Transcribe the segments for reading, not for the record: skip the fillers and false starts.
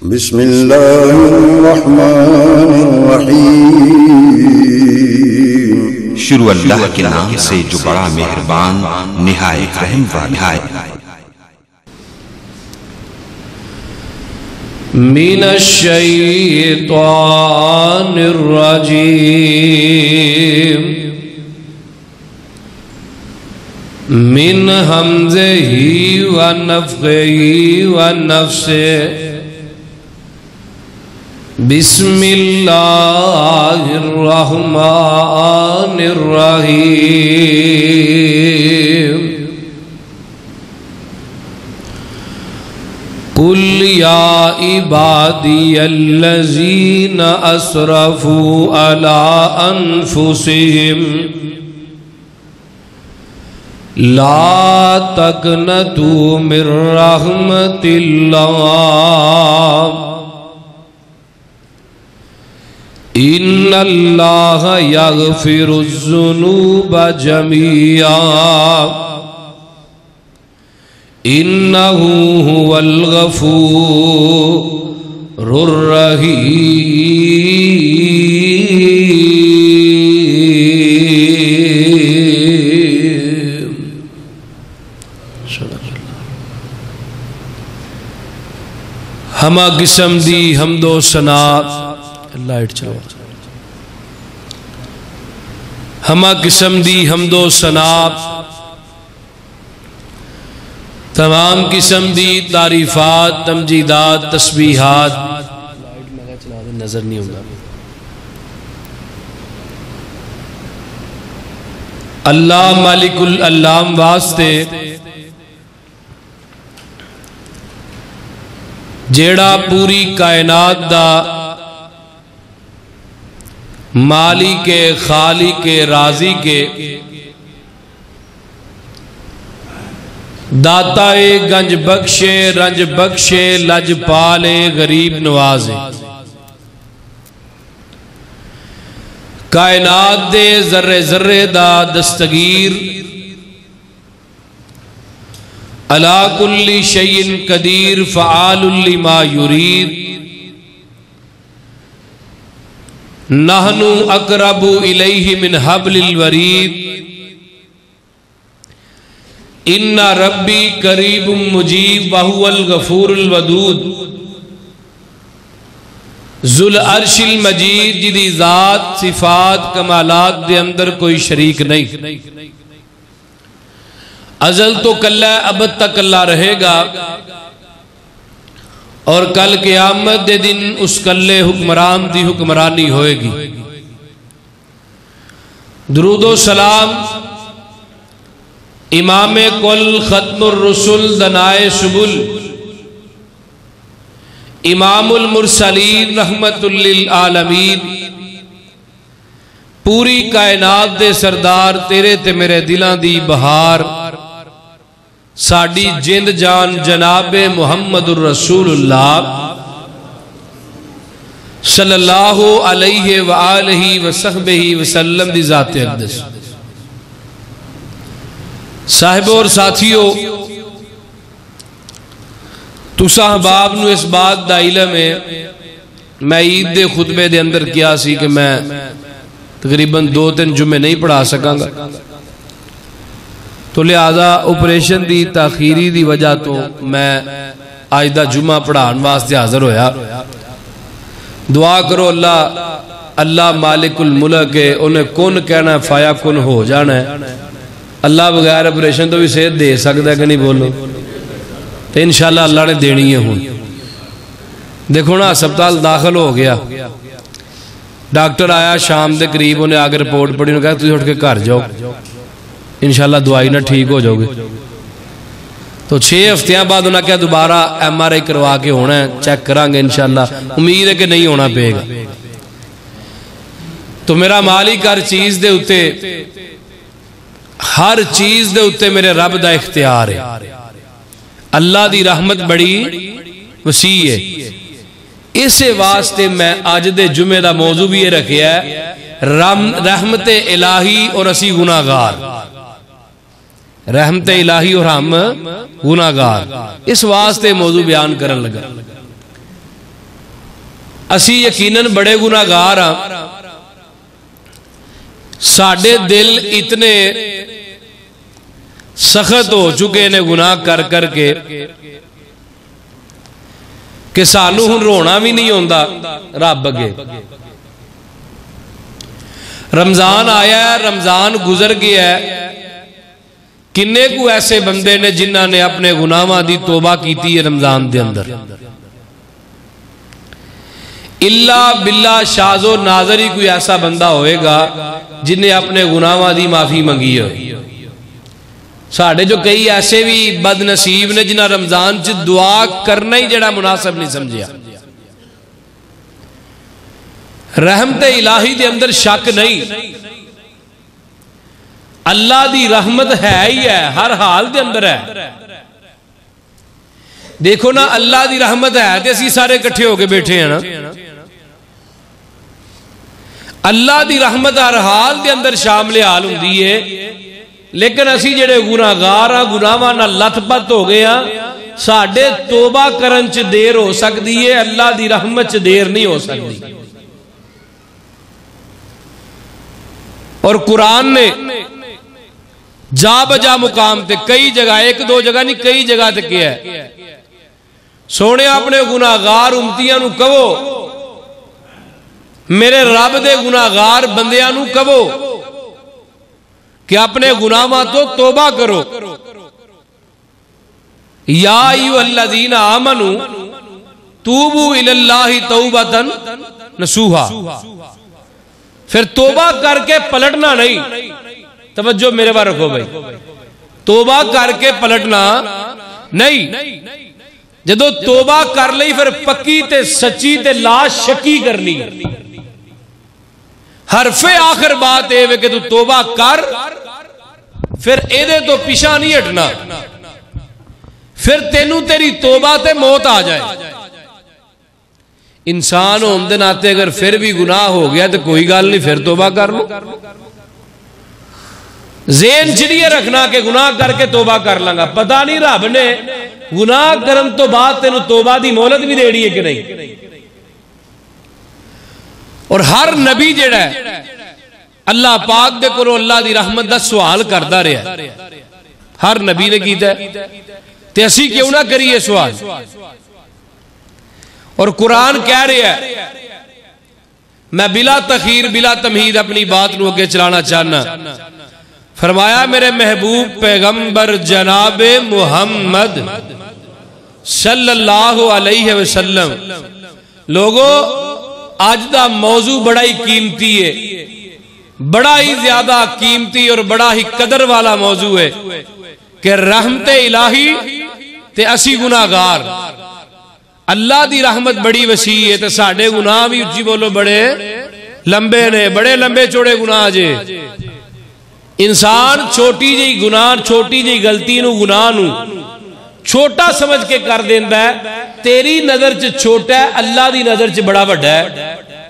بسم اللہ الرحمن الرحیم شروع اللہ کے نام سے جو بڑا مہربان نہایت رحم والا ہے۔ من الشیطان الرجیم من حمزہ ونفخہ ونفثہ بسم اللہ الرحمن الرحیم قل یا عبادی الذین اسرفوا علی انفسہم لا تقنطوا من رحمت اللہ ان اللہ یغفر الذنوب جميعا انہ هو الغفور الرحیم۔ ہمہ قسم دی حمد و ثنا لائٹ چلو ہمہ قسم دی حمد و ثنا تمام قسم دی تعریفات تمجیدات تسبیحات نظر نہیں ہوگا اللہ مالک العلام واسطے جیڑا پوری کائنات دا مالک خالق راضی کے داتا گنج بخشے رنج بخشے لج پالے غریب نوازے کائنات دے ذرے ذرے دا دستگیر علا کل شیء قدیر فعال لما یرید نحن اقرب الیہ من حبل الورید ان ربی قریب مجیب وہو الغفور الودود ذو العرش المجید جدی ذات صفات کمالات دے اندر کوئی شریک نہیں، ازل تو کلہ ابد تک اللہ رہے گا اور کل قیامت دے دن اس کلے حکمران دی حکمرانی ہوئے گی۔ درود و سلام امام کل ختم الرسل دنائے سبل امام المرسلین رحمت للعالمین پوری کائنات دے سردار تیرے تے میرے دلان دی بہار ساڑی جند جان جناب محمد الرسول اللہ صلی اللہ علیہ وآلہ وصحبہ وسلم دی ذات اقدس۔ صاحب اور ساتھیوں تسا احباب نو اس بات دا علم ہے، میں عید دے خطبے دے اندر کیا سی کہ میں تقریباً 2-3 جمعے نہیں پڑھا سکاں گا، تو لہذا اپریشن دی تاخیری دی وجہ تو میں آج دا جمعہ پڑھان واسطے حاضر ہویا۔ دعا کرو اللہ مالک الملک ہے، انہیں کن کہنا ہے فایا کن ہو جانا ہے۔ اللہ بغیر اپریشن تو بھی صحت دے سکتا ہے کہ نہیں بولو، تو انشاءاللہ اللہ نے دینی ہے ہوں۔ دیکھو نا ہسپتال داخل ہو گیا، ڈاکٹر آیا شام دے قریب، انہیں آگے رپورٹ پڑھی، انہوں نے کہا تُجھے اٹھ کے گھر جاؤ، انشاءاللہ دعائی نہ ٹھیک ہو جاؤ گے۔ تو 6 ہفتیاں بعد انہوں نے کہا دوبارہ MRI کروا کے ہونا ہے، چیک کریں گے انشاءاللہ، امید ہے کہ نہیں ہونا پے گا۔ تو میرا مالک ہر چیز دے اتے میرے رب دا اختیار ہے۔ اللہ دی رحمت بڑی وسیع ہے، اسے واسطے میں آج دے جمعہ دا موضوع بھی یہ رکھیا ہے رحمت الہی اور اسی گناہگار، رحمت الہی اور ہم گناہگار، اس واسطے موضوع بیان کرن لگا۔ اسی یقیناً بڑے گناہگار ہاں، ساڈے دل اتنے سخت ہو چکے نے گناہ کر کر کے کہ سانو ہن رونا بھی نہیں ہوندا رب اگے۔ رمضان آیا ہے، رمضان گزر گیا ہے، کنے کو ایسے بندے نے جنہاں نے اپنے گناہاں دی توبہ کیتی ہے رمضان دے اندر؟ اللہ باللہ شاذ و نادر ہی کوئی ایسا بندہ ہوئے گا جنہیں اپنے گناہاں دی معافی منگی ہوئے۔ ساڑھے جو کئی ایسے بھی بد نصیب نے جنہاں رمضان چ دعا کرنا ہی جڑا مناسب نہیں سمجھیا۔ رحمت الہی دے اندر شک نہیں، اللہ دی رحمت ہے ہی ہے، ہر حال دے اندر ہے۔ دیکھو نا اللہ دی رحمت ہے تے اسی سارے کٹھے ہو کے بیٹھے ہیں نا۔ اللہ دی رحمت ہر حال دے اندر شامل حال ہوندی ہے، لیکن اسی جڑے گناہگار ہاں، گناہاں نال لت پت ہو گئے ہاں، ساڈے توبہ کرن چ دیر ہو سکتی ہے، اللہ دی رحمت چ دیر نہیں ہو سکتی۔ اور قرآن نے جا بجا مقام تے کئی جگہ، ایک دو جگہ نہیں کئی جگہ تے کیا ہے، سونے اپنے گناہگار امتیاں نو کہو، میرے رب دے گناہگار بندیاں نو کہو کہ اپنے گناہاں تو توبہ کرو۔ یا ایھا الذین آمنوا توبوا الی اللہ توبۃ نصوحا، پھر توبہ کر کے پلٹنا نہیں۔ توجہ میرے بار رکھو بھائی، توبہ کر کے پلٹنا نہیں، جدو توبہ کر لئی پھر پکی تے سچی تے لا شکی کرنی۔ حرف آخر بات ہے کہ تو توبہ کر، پھر ایدے تو پیچھا نہیں ہٹنا، پھر تینوں تیری توبہ تے موت آ جائے۔ انسان ہوندے ناتے اگر پھر بھی گناہ ہو گیا تو کوئی گال نہیں، پھر توبہ کر لو۔ ذہن چڑیے رکھنا کہ گناہ کر کے توبہ کر لنگا، پتہ نہیں رب نے گناہ کرن تو بعد تینوں توبہ دی مہلت بھی دے رہی ہے کہ نہیں۔ اور ہر نبی جڑا ہے اللہ پاک دے کرو اللہ دی رحمت دا سوال کردا رہا ہے، ہر نبی نے کیتا ہے، تے اسی کیوں نہ کریے سوال۔ اور قرآن کہہ رہا ہے، میں بلا تخیر بلا تمہید اپنی بات نو اگے چلانا چاہنا، فرمایا میرے محبوب پیغمبر جناب محمد صلی اللہ علیہ وسلم، لوگو آج دا موضوع بڑا ہی قیمتی ہے، بڑا ہی زیادہ قیمتی اور بڑا ہی قدر والا موضوع ہے کہ رحمت الہی تے اسی گناہگار۔ اللہ دی رحمت بڑی وسیع ہے تے ساڑھے گناہ بھی اچھی بولو بڑے لمبے نے، بڑے لمبے چوڑے گناہ جے۔ انسان چھوٹی جی گناہ، چھوٹی جی غلطی نو گناہ نو چھوٹا سمجھ کے کر دیندہ ہے، تیری نظر چ چھوٹا ہے، اللہ دی نظر چ بڑا بڑا ہے۔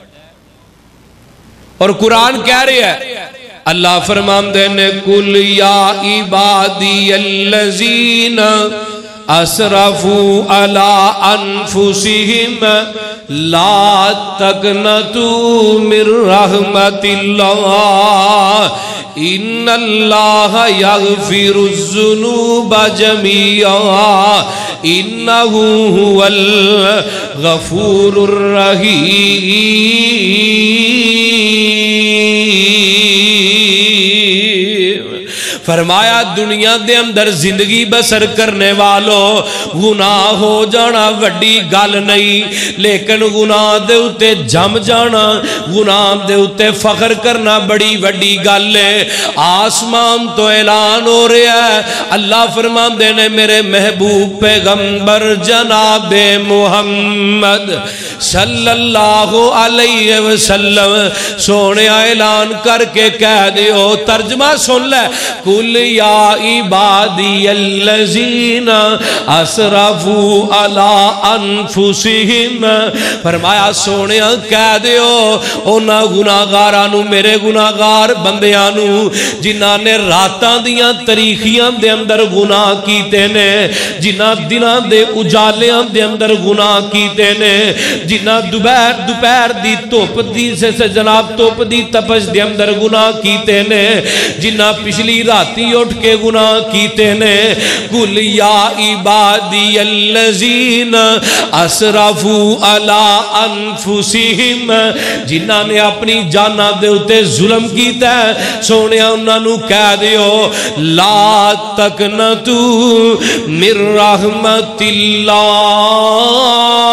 اور قرآن کہہ رہے ہیں، اللہ فرماندے نے قل یا عبادی الذین اسرفوا علی انفسہم لا تقنطوا من رحمت اللہ ان اللہ یغفر الذنوب جمیعا انہ هو الغفور الرحیم۔ فرمایا دنیا دے اندر زندگی بسر کرنے والوں گناہ ہو جانا وڈی گل نہیں، لیکن گناہ دے اتے جم جانا، گناہ دے اتے فخر کرنا بڑی وڈی گل ہے۔ آسمان تو اعلان ہو رہا ہے، اللہ فرماندے نے میرے محبوب پیغمبر جناب محمد صلی اللہ علیہ وسلم سونے اعلان کر کے کہہ دیو، ترجمہ سن لے، قل یا عبادی الذین اسرفوا علی انفسہم، فرمایا سونیا کہہ دیو اونا گناہگارانو، میرے گناہگار بندیانو جنہاں نے راتاں دیاں تاریخیاں دے اندر گناہ کیتے نے، جنہاں دناں دے اجالیاں دے اندر گناہ کیتے نے، جنہاں دوپہر دی توپ دی سے جناب توپ دی تپش دے اندر گناہ کیتے نے، جنہاں پچھلی راتی اٹھ کے گناہ کیتے نے، قل یا عبادی الذین اسرفوا علی انفسہم، جنہاں نے اپنی جاناں دے اتے ظلم کیتا ہے، سونیا انہاں نو کہہ دیو لا تقنطو من رحمت اللہ،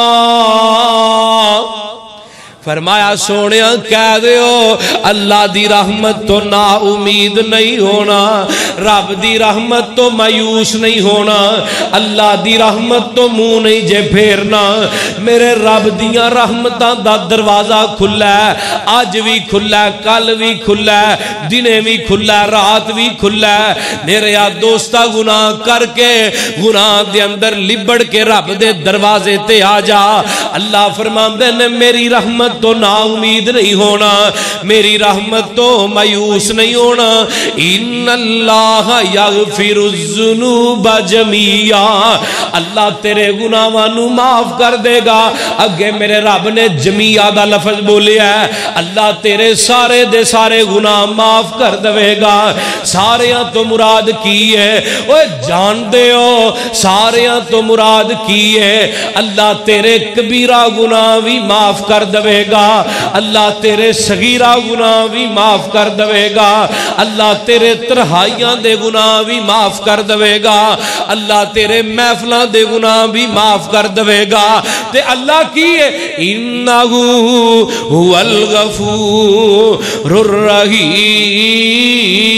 فرمایا سونیا کہہ دیو اللہ دی رحمت تو نا امید نہیں ہونا، رب دی رحمت تو مایوس نہیں ہونا، اللہ دی رحمت تو منہ نہیں جے پھیرنا، میرے رب دیاں رحمتاں دا دروازہ کھلا ہے، آج بھی کھلا ہے، کل بھی کھلا ہے، دنے بھی کھلا ہے، رات بھی کھلا ہے، میرے دوستا گناہ کر کے گناہ دے اندر لبڑ کے رب دے دروازے تے آ جا، اللہ فرماندے نے میری رحمت تو نا امید نہیں ہونا، میری رحمت تو مایوس نہیں ہونا، ان اللہ یغفر الذنوب جمیعا، اللہ تیرے گناہاں نو معاف کر دے گا، اگے میرے رب نے جمیعا دا لفظ بولیا ہے، اللہ تیرے سارے دے سارے گناہ معاف کر دے گا، ساریاں تو مراد کی ہے، اوہ جان دے ہو ساریاں تو مراد کی ہے، اللہ تیرے کبیرہ گناہ بھی معاف کر دے گا، اللہ تیرے صغیرہ گناہ بھی معاف کر دے گا، اللہ تیرے ترہائیاں دے گناہ بھی معاف کر دے گا، اللہ تیرے محفلاں دے گناہ بھی معاف کر دے گا، تے اللہ کیے انہو هو الغفور الرحیم،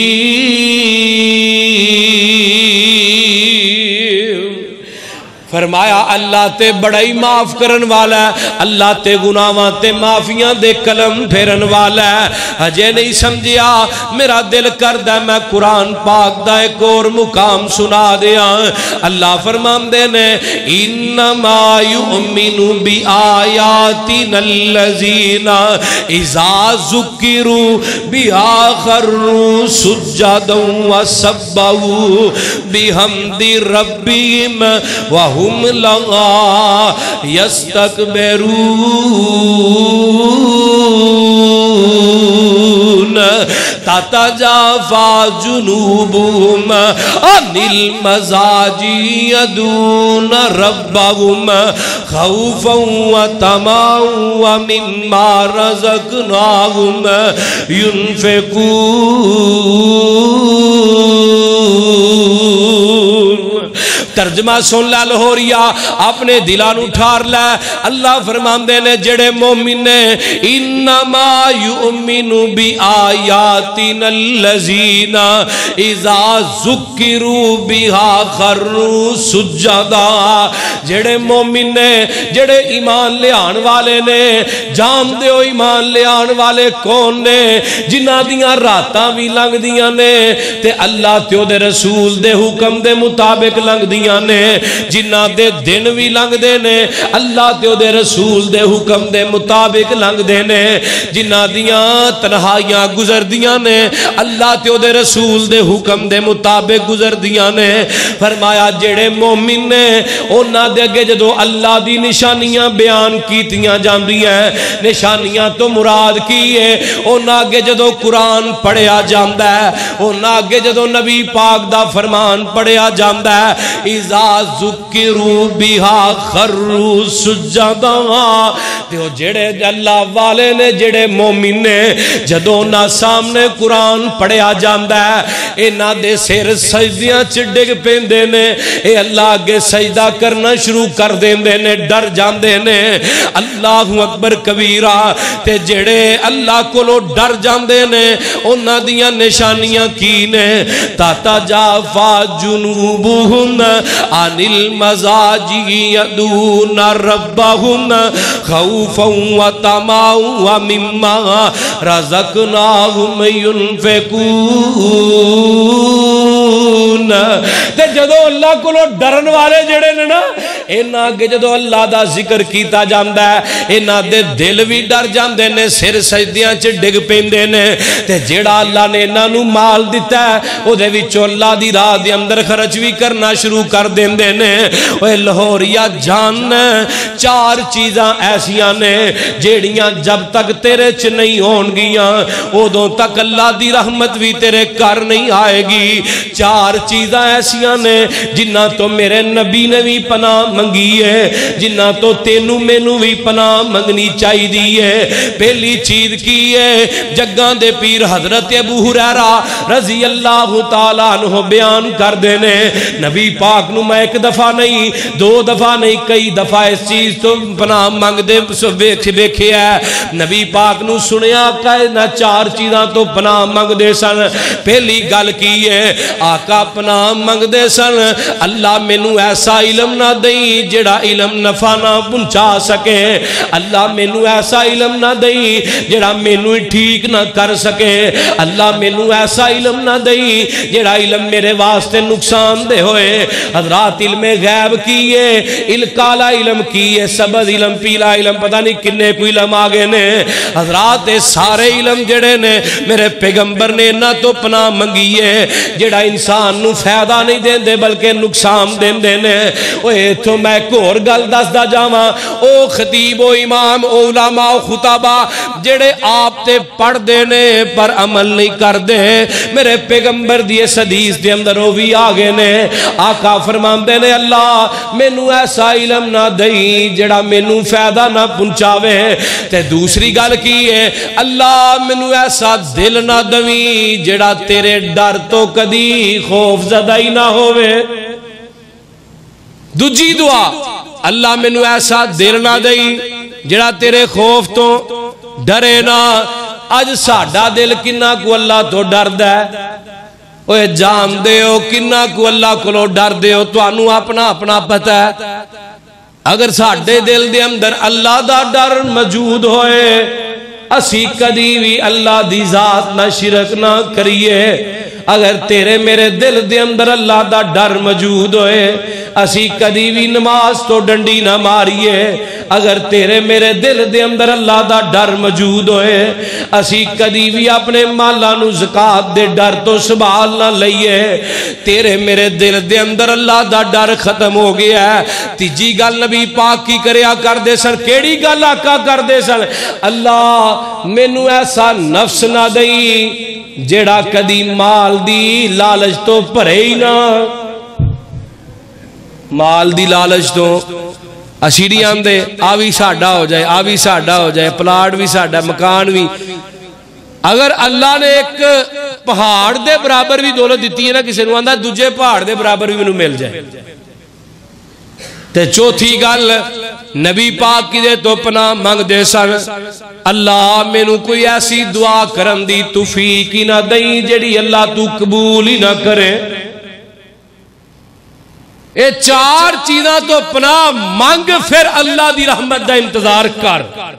فرمایا اللہ تے بڑا ہی معاف کرن والا ہے، اللہ تے گناہاں تے معافیاں دے کلم پھیرن والا ہے، اجے نہیں سمجھیا میرا دل کردا میں قرآن پاک دا ایک اور مقام سنا دیا، اللہ فرماندے نے انما یؤمن بآیاتنا الذین اذا ذکروا بها خروا سجدا وسبحوا بحمد ربهم وهم لغا یستکبرون تتجافى جنوبهم عن المضاجع يدعون ربهم خوفا وطمعا ومما رزقناهم ينفقون، ترجمہ سن لے لہوریا اپنے دلانو ٹھار لے، اللہ فرماندے نے جڑے مومن نے انما یؤمن بآیاتنا الذین اذا ذکروا بها خروا سجدا، جڑے مومن نے جڑے ایمان لے آن والے نے، جان دیو ایمان لے آن والے کون نے، جنہ دیاں راتاں بھی لنگ دیاں نے تے اللہ تیو دے رسول دے حکم دے مطابق لنگ دیاں نے، جنہ دے دن بھی لنگ دے نے اللہ تیو دے رسول دے حکم دے مطابق لنگ دے نے، جنہ دیاں تنہائیاں گزر دیاں نے اللہ تیو دے رسول دے حکم دے مطابق گزر دیاں نے، فرمایا جڑے مومن نے انہاں دے اگے جدو اللہ دی نشانیاں بیان کیتیاں جاندیاں، نشانیاں تو مراد کی ہے، انہاں اگے جدو قرآن پڑھیا جاندا ہے، انہاں اگے جدو نبی پاک دا فرمان پڑھیا جاندا ہے، اذا ذکروا بها خروا سجدا، تو جڑے اللہ والے نے جڑے مومن نے جدو نہ سامنے قرآن پڑھیا جاندا ہے انہاں دے سر سجدیاں چ ڈگ پیندے نے، اے اللہ اگے سجدہ کرنا شروع کر دیندے نے، ڈر جاندے نے، اللہ اکبر کبیرہ، تے جڑے اللہ کولو ڈر جاندے نے انہاں دیاں نشانیاں کی نے، تتجافى جنوبهم عن المزاجی یدون ربهم خوفا وطمعا ومما رزقناهم ينفقون۔ تے جدو اللہ کو ڈرن والے جڑے نے نا، انہاں کے جدو اللہ دا ذکر کیتا جاندا ہے انہاں دے دل بھی ڈر جاندے نے، سر سجدیاں چ ڈگ پیندے نے۔ تے جڑا اللہ نے انہاں نو مال دتا ہے او دے وچوں اللہ دی راہ دے اندر خرچ بھی کرنا شروع کر دیندے نے۔ اوے لاہوریا جان، چار چیزاں ایسیاں نے جیڑیاں جب تک تیرے چ نہیں ہون گیاں ادوں تک اللہ دی رحمت بھی تیرے کر نہیں آئے گی۔ چار چیزاں ایسیاں نے جنہ تو میرے نبی نے بھی پناہ منگی ہے، جنہ تو تینوں مینوں بھی پناہ منگنی چاہی دی ہے۔ پہلی چیز کی ہے، جگاں دے پیر حضرت ابو ہریرہ رضی اللہ تعالیٰ عنہ بیان کر دینے، نبی پاک نو میں ایک دفعہ نہیں، دو دفعہ نہیں، کئی دفعہ اس چیز تو پناہ منگ دے ویکھے ہے۔ نبی پاک نو سنیا کہ چار چیزاں تو پناہ منگ دے سن۔ پہلی گل کی ہے، آقا پناہ منگ دے سن اللہ مینوں ایسا علم نہ دئی جڑا علم نفع نہ پہنچا سکے، اللہ مینوں ایسا علم نہ دئی جڑا مینوں ٹھیک نہ کر سکے، اللہ مینوں ایسا علم نہ دئی جڑا علم میرے واسطے نقصان دے ہوئے۔ حضرات علم غیب کیے، کالا علم کیے، سبز علم، پیلا علم، پتہ نہیں کنے کوئی علم آگے نے۔ حضرات سارے علم جڑے نے میرے پیغمبر نے نہ تو پناہ منگیے جڑا انسان نو فائدہ نہیں دین دے بلکہ نقصان دین دے نے۔ اوے تو میں کور گل دس دا جاواں، او خطیب او امام او علماء او خطبہ جڑے آپ تے پڑھ دے نے پر عمل نہیں کر دے، میرے پیغمبر دی اس حدیث دے اندر او بھی آگے نے۔ آقا فرماندے نے اللہ مینوں ایسا علم نہ دئی جڑا مینوں فائدہ نہ پہنچاوے۔ تے دوسری گل کی ہے، اللہ مینوں ایسا دل نہ دوی جڑا تیرے ڈر تو کدی خوف زدہ ہی نہ ہوئے۔ دوجی دعا، اللہ مینوں ایسا دل نہ دئی جڑا تیرے خوف تو ڈرے نہ۔ اج ساڈا دل کنہ کو اللہ تو ڈر دے، اوے جان دے ہو کنہ کو اللہ کو ڈر دے ہو، تو انو اپنا اپنا پتہ ہے۔ اگر ساڈے دل دے اندر اللہ دا ڈر موجود ہوئے، اسی کدی بھی اللہ دی ذات نہ شرک نہ کریے۔ اگر تیرے میرے دل دے اندر اللہ دا ڈر موجود ہوئے، اسی کدی بھی نماز تو ڈنڈی نہ ماریے۔ اگر تیرے میرے دل دے اندر اللہ دا ڈر موجود ہوئے، اسی کدی بھی اپنے مالاں نو زکات دے ڈر تو سنبھال نہ لئیے۔ تیرے میرے دل دے اندر اللہ دا ڈر ختم ہو گیا ہے۔ تیجی گل نبی پاک کی کریا کر دے سن، کیڑی گل آقا کر دے سن، اللہ مینوں ایسا نفس نہ دئی جیڑا کدی مال دی لالچ تو بھرے ہی نہ۔ مال دی لالچ تو اشیڑی آندے آ بھی ساڈا ہو جائے، آ بھی ساڈا ہو جائے، پلاٹ بھی ساڈا، مکان بھی۔ اگر اللہ نے ایک پہاڑ دے برابر بھی دولت دیتی ہے نا کسی نو، آندہ دوجے پہاڑ دے برابر بھی مینوں مل جائے۔ تے چوتھی گل نبی پاک کی دے تو پناہ منگ دے سن، اللہ مینوں کوئی ایسی دعا کرن دی توفیق ہی نہ دئی جڑی اللہ تو قبول ہی نہ کرے۔ اے چار چیزاں تو پناہ مانگ، پھر اللہ دی رحمت دا انتظار کر۔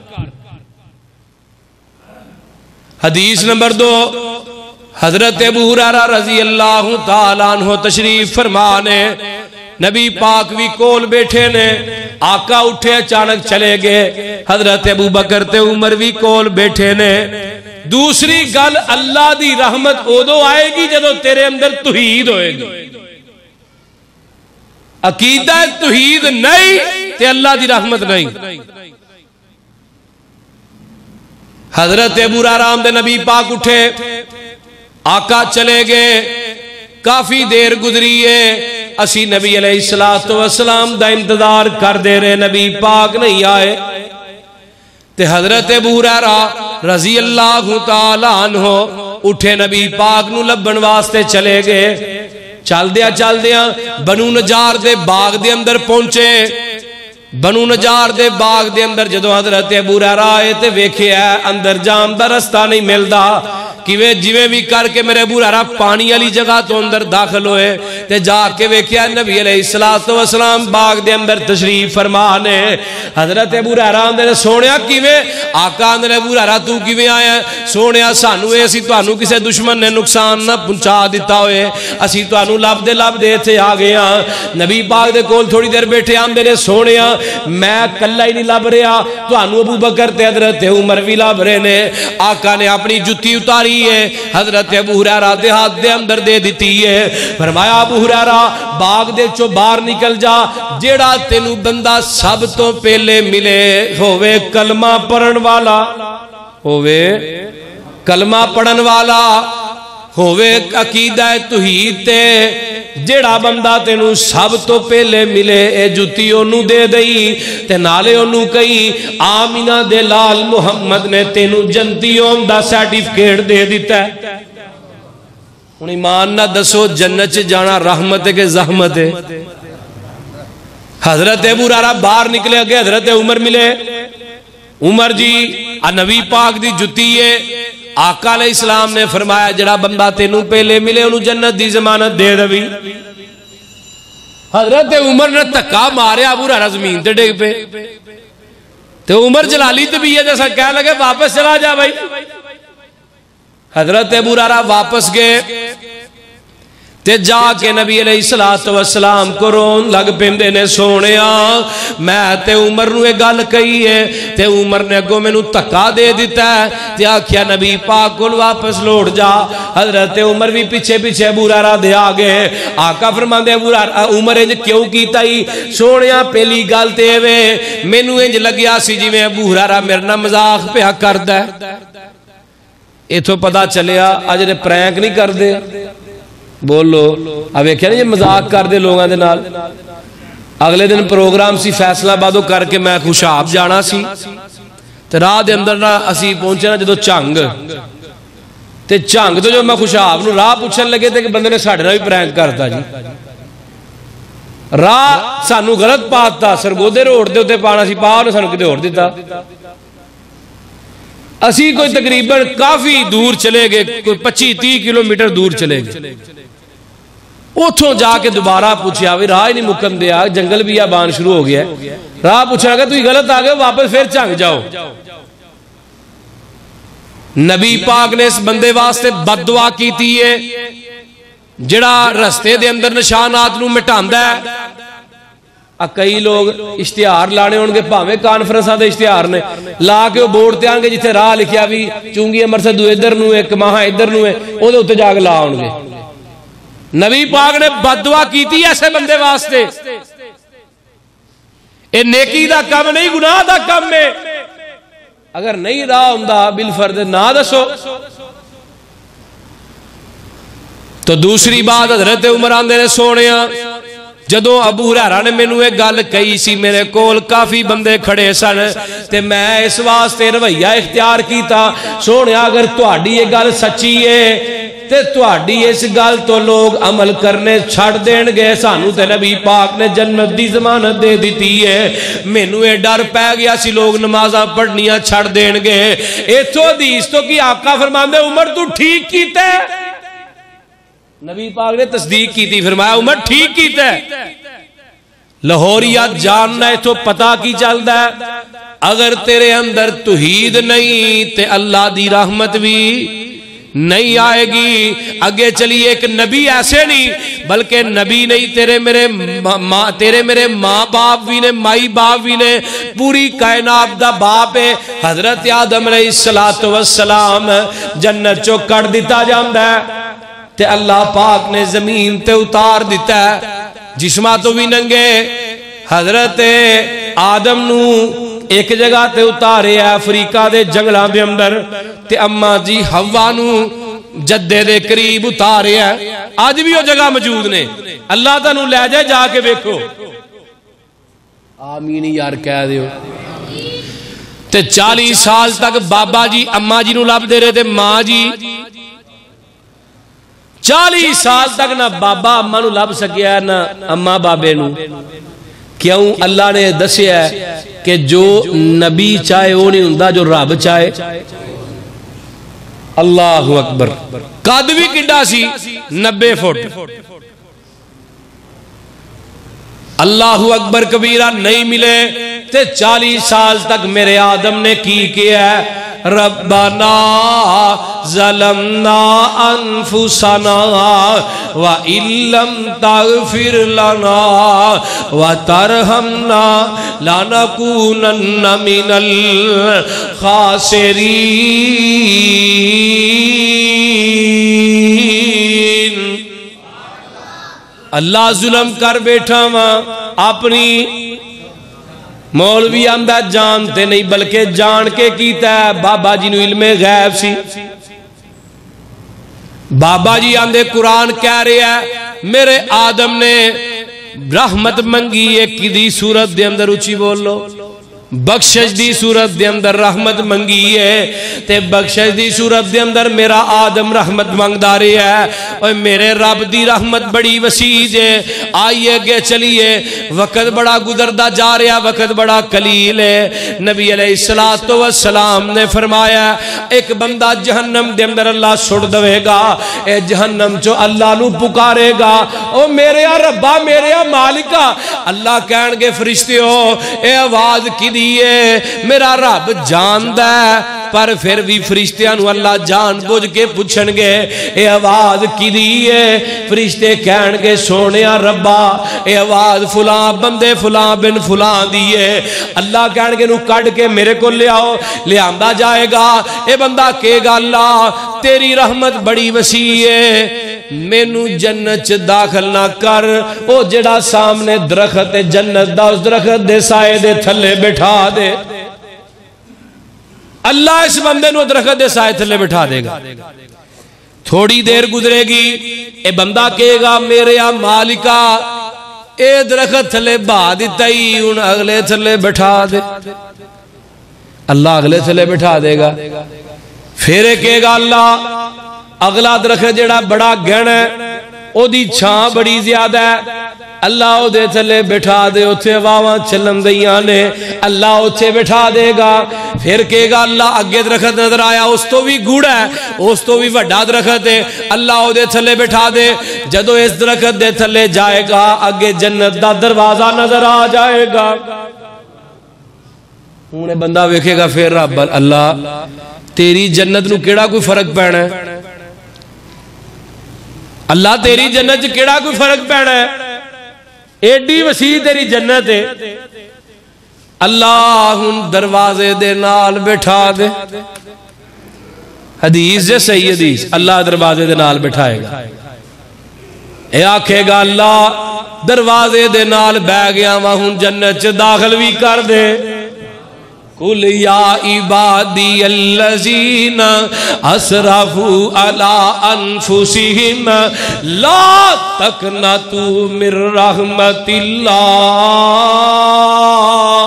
حدیث نمبر 2، حضرت ابو ہریرہ رضی اللہ تعالیٰ عنہ تشریف فرمانے، نبی پاک بھی کول بیٹھے نے، آقا اٹھے اچانک چلے گئے، حضرت ابو بکر تے عمر بھی کول بیٹھے نے۔ دوسری گل، اللہ دی رحمت ادو آئے گی جدو تیرے اندر توحید ہوئے گی۔ عقیدہ توحید نہیں تے اللہ دی رحمت نہیں۔ حضرت ابو ہریرہ دے نبی پاک اٹھے، آقا چلے گئے، کافی دیر گزری ہے، اسی نبی علیہ السلام دا انتظار کر دے رہے، نبی پاک نہیں آئے۔ تے حضرت ابو ہریرہ رضی اللہ تعالیٰ عنہ اٹھے، نبی پاک نو لبن واسطے چلے گئے۔ چل دیا بنو نجار دے باغ دے اندر پہنچے۔ بنو نجار دے باغ دے اندر جدو حضرت ابو ہریرہ آئے تے ویکھیا اندر جان دا رستہ نہیں ملدا۔ کیویں جویں بھی کر کے میرے ابو ہریرہ پانی والی جگہ تو اندر داخل ہوئے تے جا کے ویکھیا نبی علیہ الصلوۃ والسلام باغ دے اندر تشریف فرما نے. حضرت ابو ہریرہ نے سونیا کیویں؟ آقا نے ابو ہریرہ تو کیویں آیا؟ سونیا سانو اے اسی تانوں کسے دشمن نے نقصان نہ پہنچا دیتا ہوئے اسی تانوں لب دے ایتھے آ گئے ہاں. نبی پاک دے کول تھوڑی دیر بیٹھے ہاں میرے سونیا میں کلا ہی نہیں لب رہا تانوں ابو بکر تے حضرت عمر بھی لب رہے نے. آقا نے اپنی جُتی اتاری ہے حضرت ابو ہریرہ دے ہاتھ دے اندر دے دیتی ہے. فرمایا ابو ہریرہ باغ دے چو باہر نکل جا جیڑا تینوں بندہ سب تو پہلے ملے ہووے کلمہ پڑھن والا ہووے کلمہ پڑھن والا ہووے عقیدہ توحید تے جیڑا بندہ تینوں سب تو پہلے ملے اے جُتی انہوں دے دئی تے نالے انہوں کئی آمینہ دے لال محمد نے تینوں جنتیوں دا سرٹیفکیٹ دے دیتا ہے. ان ایمان نہ دسو جنت جانا رحمت ہے کہ زحمت ہے؟ حضرت ابو ہریرہ باہر نکلے اگے حضرت عمر ملے. عمر جی نبی پاک دی جُتی ہے. آقا علیہ السلام نے فرمایا جڑا بندہ تینوں پہلے ملے انہوں جنت دی ضمانت دے دوی. حضرت عمر نے تکا ماریا ابو ہریرہ زمین تے ڈگ پہ تے عمر جلالی طبیعت جیسا کہہ لگے واپس چلا جا بھائی. حضرت ابو ہریرہ واپس گئے تے جا کے نبی علیہ السلام کو رون لگ پیندے نے سونیا میں تے عمر نو ایک گل کہی ہے تے عمر نے اگوں مینوں تکا دے دیتا ہے تے آکھیا نبی پاک کول واپس لوٹ جا. حضرت عمر بھی پیچھے پیچھے ابو ہریرہ دے آ گئے. آقا فرماندے ابو ہریرہ عمر انج کیوں کیتا ہی؟ سونیا پہلی گل تے وے مینوں انج لگیا سی جویں ابو ہریرہ میرے نال مذاق پیا کردا ہے. ایتھوں پتہ چلیا اج نے پرینک نہیں کردے بولو اب ایک یہ مذاق کر دے لوگاں دے نال. اگلے دن پروگرام سی فیصلہ آبادوں کر کے میں خوشاب جانا سی تے راہ دے اندر نہ اسی پہنچے نا جدو چنگ تے چنگ تو جو میں خوشاب نو راہ پوچھن لگے تے کہ بندے نے ساڈے نال بھی پرینک کرتا جی. راہ سانو غلط پاتا سرگودے روڈ دے اوتے پانا سی پا نے سانو کتے ہور دتا. اسی کوئی تقریباً کافی دور چلے گئے کوئی 25-30 کلومیٹر دور چلے گئے. اوتھوں جا کے دوبارہ پوچھیا وی راہ ہی نہیں مکن دیا جنگل بھی آبان شروع ہو گیا ہے. راہ پوچھا لگا تو ہی غلط آ گئے واپس پھر چنگ جاؤ. نبی پاک نے اس بندے واسطے بد دعا کیتی ہے جڑا رستے دے اندر نشانات نو مٹاندا ہے. کئی لوگ اشتہار لانے ہونگے پاویں کانفرنساں دے اشتہار نے لا کے وہ بورڈ تے آنگے جتھے راہ لکھیا بھی چونگی امرسدو ادھر نو ہے کماہاں ادھر نو ہے او دے اتے جاگ لا ہونگے. نبی پاک نے بد دعا کیتی ایسے بندے واسطے. اے نیکی دا کم نہیں گناہ دا کم ہے. اگر نہیں راہ ہوندا بالفرد نہ دسو. تو دوسری بات حضرت عمر آندے نے سونیا جدو ابو ہریرہ نے مینوں ایک گل کہی سی میرے کول کافی بندے کھڑے سن تے میں اس واسطے رویہ اختیار کیتا سونیا اگر تہاڈی یہ گل سچی ہے تے تہاڈی اس گل تو لوگ عمل کرنے چھڑ دین گے. سانو تے نبی پاک نے جنت دی ضمانت دے دیتی ہے. مینوں اے ڈر پے گیا سی لوگ نمازاں پڑھنیاں چھڑ دین گے. ایتھوں حدیث تو کی آقا فرماندے عمر تو ٹھیک کیتا ہے. نبی پاک نے تصدیق کی تھی فرمایا عمر ٹھیک کیتا ہے. لاہوریات جاننا ہے تو پتہ کی چلدا ہے اگر تیرے اندر توحید نہیں تے اللہ دی رحمت بھی نہیں آئے گی. اگے چلیے ایک نبی ایسے نہیں بلکہ نبی نہیں تیرے میرے ماں باپ بھی نے مائی باپ بھی نے پوری کائنات دا باپ ہے. حضرت آدم علیہ السلام جنت چو کٹ دیتا جاندا ہے تے اللہ پاک نے زمین تے اتار دیتا ہے جسمہ تو بھی ننگے. حضرت آدم نو ایک جگہ تے اتارے ہے افریقہ دے جنگلاں دے اندر تے اماں جی حوا نو جدے دے قریب اتارے ہے. آج بھی وہ جگہ موجود نے. اللہ تانوں لے جائے جا کے دیکھو. آمین یار کہہ دیو. تے 40 سال تک بابا جی اماں جی نو لب دے رہے تھے ماں جی 40 سال تک نہ بابا اماں نو لب سکیا نہ اماں بابے نو. کیوں؟ اللہ نے دسیا ہے کہ جو نبی چاہے وہ نہیں ہوندا جو رب چاہے. اللہ اکبر. قد بھی کڈا سی 90 فٹ. اللہ اکبر کبیرہ نہیں ملے تے 40 سال تک میرے آدم نے کی کیا ہے. ربنا ظلمنا انفسنا وَإِن لَّمْ تَغْفِرْ لَنَا وَتَرْحَمْنَا لَنَكُونَنَّ مِنَ الْخَاسِرِينَ. اللہ ظلم کر بیٹھا ماں اپنی. مولوی آندہ جانتے نہیں بلکہ جان کے کیتا ہے. بابا جی نو علم غیب سی. بابا جی آندے قرآن کہہ رہے ہیں میرے آدم نے رحمت منگی ہے کدی صورت دے اندر اچھی بولو. بخشش دی صورت دے اندر رحمت منگی ہے تے بخشش دی صورت دے اندر میرا آدم رحمت مانگدا رہا ہے. اور میرے رب دی رحمت بڑی وسیع ہے. آئیے گے چلیے وقت بڑا گزردا جا رہا وقت بڑا قلیل ہے. نبی علیہ السلام نے فرمایا ایک بندہ جہنم دے اندر اللہ سٹ دوے گا. اے جہنم جو اللہ نو پکارے گا او میرے ربا میرے مالکا. اللہ کہن گے فرشتیو اے آواز کی میرا رب جاندا ہے پر پھر بھی فرشتیاں نو اللہ جان بوجھ کے پوچھن گے اے آواز کی دیئے. فرشتے کہن گے سونیا ربا اے آواز فلاں بندے فلاں بن فلاں دیئے. اللہ کہن گے نو کڑ کے میرے کو لے آؤ. لے آندہ جائے گا. اے بندہ کہے گا اللہ تیری رحمت بڑی وسیع ہے مینو جنت چ داخل نہ کر. او جڑا سامنے درخت جنت دا اس درخت دے سائے دے تھلے بٹھا دے. اللہ اس بندے نو درخت دے سائے تھلے بٹھا دے گا. تھوڑی دیر گزرے گی اے بندہ کہے گا میرے مالکا اے درخت تھلے بہا دیتا ہی ان اگلے تھلے بٹھا دے. اللہ اگلے تھلے بٹھا دے گا. پھر کہے گا اللہ اگلا درخت جڑا بڑا گھن ہے او دی چھاں بڑی زیادہ ہے. اللہ او دے تھلے بٹھا دے. اتھے واواں چلن دیاں نے. اللہ اتھے بٹھا دے گا. پھر کہے گا اللہ اگے درخت نظر آیا اس تو بھی گوڑا ہے اس تو بھی وڈا درخت ہے. اللہ او دے تھلے بٹھا دے. جدو اس درخت دے تھلے جائے گا اگے جنت دا دروازہ نظر آ جائے گا. انہیں بندہ ویکھے گا پھر رب اللہ تیری جنت نو کیڑا کوئی فرق پینا ہے. اللہ تیری جنت کیڑا کوئی فرق پینا ہے. ایڈی وسیع تیری جنت ہے. اللہ ہن دروازے دے نال بٹھا دے. حدیث جے صحیح حدیث اللہ دروازے دے نال بٹھائے گا. اے آکھے گا اللہ دروازے دے نال بہ گیا وہاں ہن جنت چ داخل بھی کر دے. قُلْ يَا عِبَادِيَ الَّذِينَ أَسْرَفُوا عَلَىٰ أَنفُسِهِمْ لَا تَقْنَطُوا مِن رَحْمَتِ اللَّهِ.